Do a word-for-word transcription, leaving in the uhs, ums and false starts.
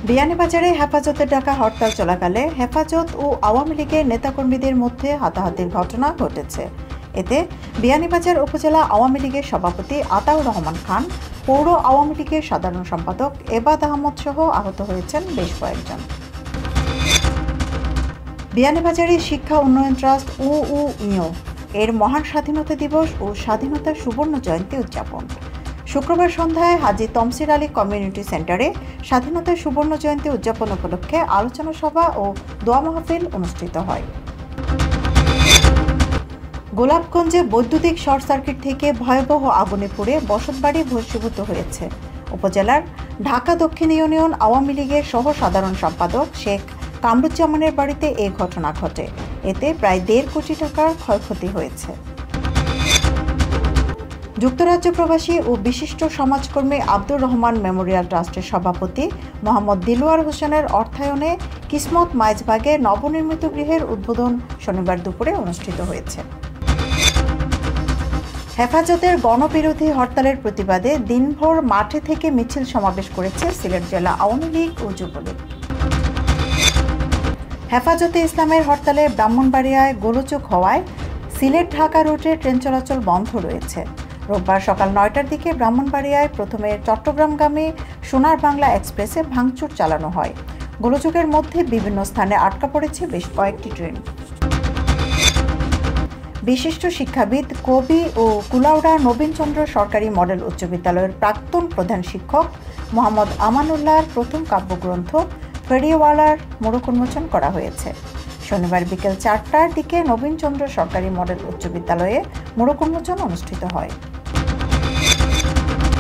বিয়ানীবাজারে হেফাজতের ডাকা হরতাল চলাকালে হেফাজত ও আওয়ামী লীগের নেতাকর্মীদের মধ্যে হাতাহাতির ঘটনা ঘটেছে। এতে বিয়ানীবাজার উপজেলা আওয়ামী লীগের সভাপতি আতাউর রহমান খান, পৌর আওয়ামী লীগের সাধারণ সম্পাদক এবাদ আহমদ সহ আহত হয়েছেন বেশ কয়েকজন। বিয়ানীবাজারে শিক্ষা উন্নয়ন ট্রাস্ট ও উ ইও এর মহান স্বাধীনতা দিবস ও স্বাধীনতার সুবর্ণ জয়ন্তী উদযাপন। শুক্রবার সন্ধ্যায় হাজী তমসির আলী কমিউনিটি সেন্টারে স্বাধীনতার সুবর্ণ জয়ন্তী উদযাপন উপলক্ষে আলোচনা সভা ও দোয়া মাহফিল অনুষ্ঠিত হয়। গোলাপগঞ্জে বৈদ্যুতিক শর্ট সার্কিট থেকে ভয়াবহ আগুনে পুড়ে বসতবাড়ি ভস্মীভূত হয়েছে। উপজেলার ঢাকা দক্ষিণ ইউনিয়ন আওয়ামী লীগের সহ সাধারণ সম্পাদক শেখ কামরুজ্জামানের বাড়িতে এই ঘটনা ঘটে। এতে প্রায় দেড় কোটি টাকার ক্ষয়ক্ষতি হয়েছে। যুক্তরাজ্য প্রবাসী ও বিশিষ্ট সমাজকর্মী আব্দুর রহমান মেমোরিয়াল ট্রাস্টের সভাপতি মোহাম্মদ দিলওয়ার হোসেনের অর্থায়নে কিসমত মাইজবাগে নবনির্মিত গৃহের উদ্বোধন শনিবার দুপুরে অনুষ্ঠিত হয়েছে। হেফাজতের গণবিরোধী হরতালের প্রতিবাদে দিনভর মাঠে থেকে মিছিল সমাবেশ করেছে সিলেট জেলা আওয়ামী লীগ ও যুবলীগ। হেফাজতে ইসলামের হরতালে ব্রাহ্মণবাড়িয়ায় গোলযোগ হওয়ায় সিলেট ঢাকা রুটে ট্রেন চলাচল বন্ধ রয়েছে। রোববার সকাল নয়টার দিকে ব্রাহ্মণবাড়িয়ায় প্রথমে চট্টগ্রামগামী সোনার বাংলা এক্সপ্রেসে ভাঙচুর চালানো হয়। গোলযোগের মধ্যে বিভিন্ন স্থানে আটকা পড়েছে বেশ কয়েকটি ট্রেন। বিশিষ্ট শিক্ষাবিদ, কবি ও কুলাউড়া নবীনচন্দ্র সরকারি মডেল উচ্চ বিদ্যালয়ের প্রাক্তন প্রধান শিক্ষক মোহাম্মদ আমানুল্লাহর প্রথম কাব্যগ্রন্থ ফেরিওয়ালার মোড়ক উন্মোচন করা হয়েছে। শনিবার বিকেল চারটার দিকে নবীনচন্দ্র সরকারি মডেল উচ্চ বিদ্যালয়ে মোড়ক উন্মোচন অনুষ্ঠিত হয়।